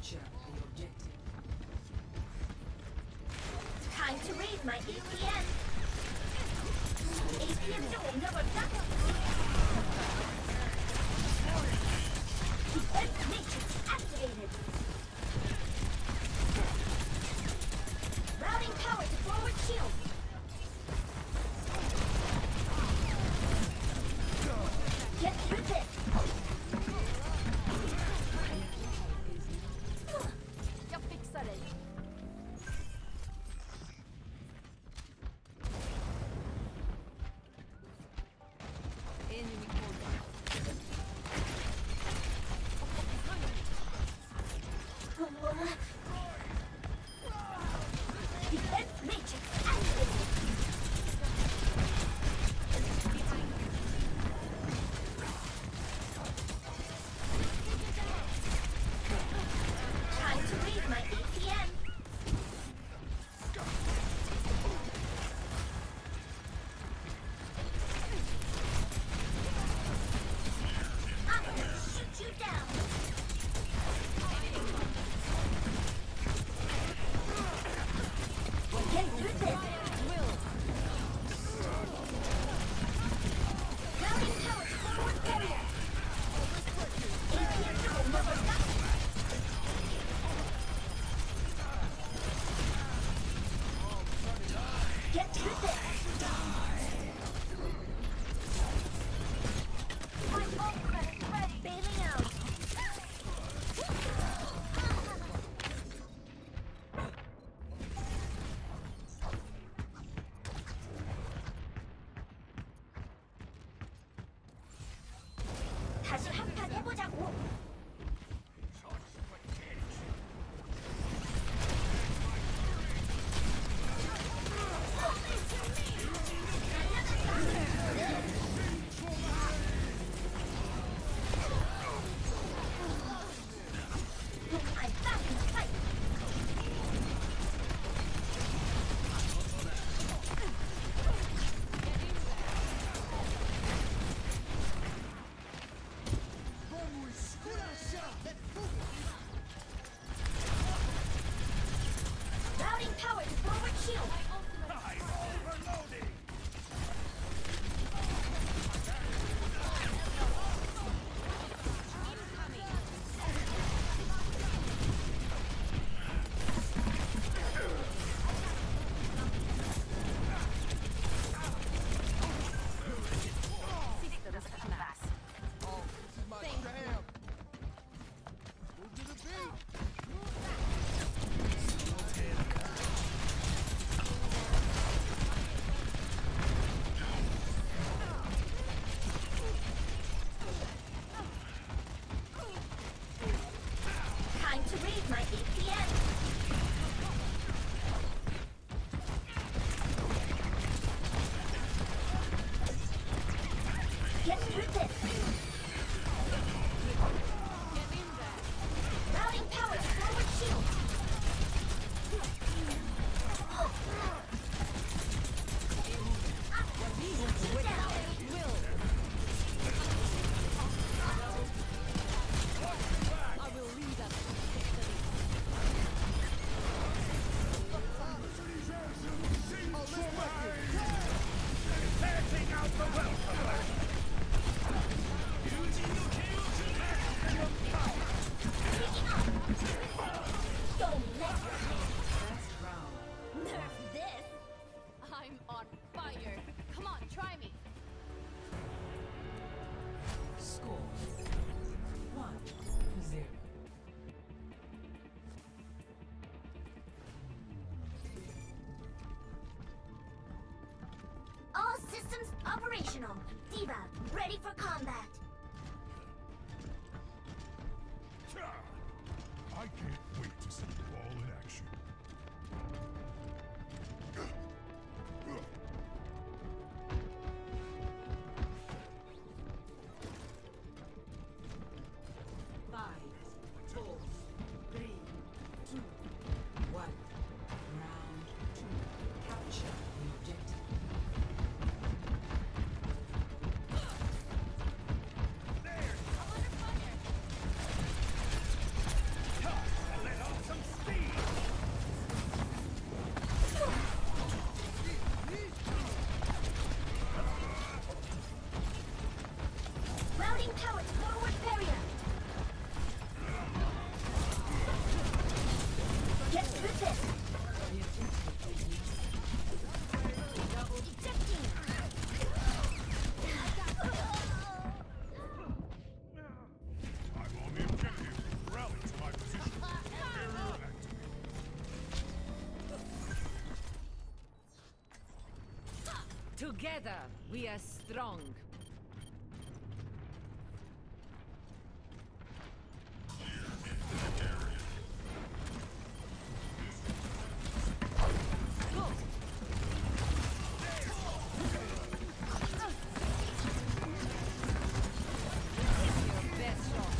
Capture the objective. Time to raise my APM. APM will never die. Defense matrix activated. Routing power to forward shield. Get through this. Ya fixaré. Enemy contact. Defense matrix activated. Time to raise my APM. I'm gonna shoot you down. Get through this. Routing power to forward barrier. APM will never die. Get through this. My ult credit ready. Bailing out. 다시 한판 해보자고. I'm back in the fight. Routing power to forward shield. Time to raise my APM. Get through this. Routing power to forward shield. I'm gonna shoot you down. I will lead us. Out the welcome! Don't let First round. nerf this. I'm on fire. Come on, try me. Score 1-0. All systems operational. D.va, ready for combat. I can't wait to see you all in action. Five, four, three, two, one. Round two. Capture the objective. Together, we are strong. Go! Your best shot.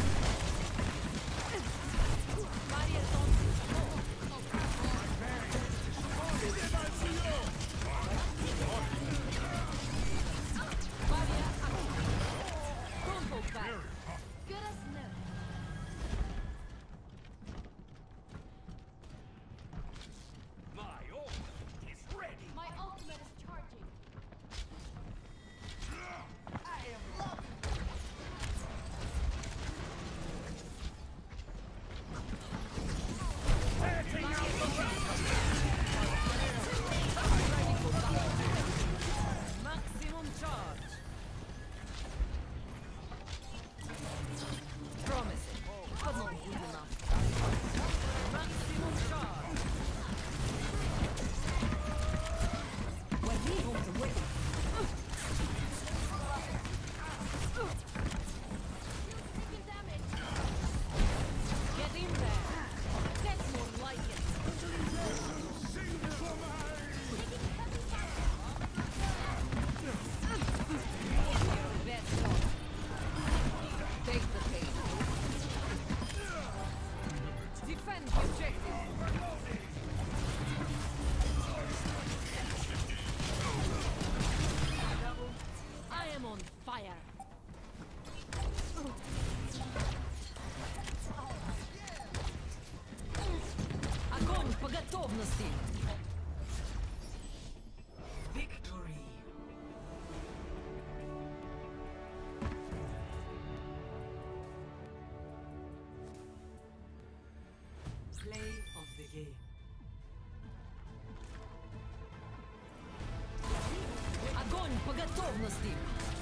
Zarya don't Zarya, don't hold back. Good as new. My ultimate is charging. Maximum charge. Promising, but not good enough. Maximum charge. When he holds away. Taking damage. Get in there. That's more like it. Your best shot. Take the pain. Defend the objective. I am on fire. Огонь по готовности. Victory. Play of the game. Огонь по готовности.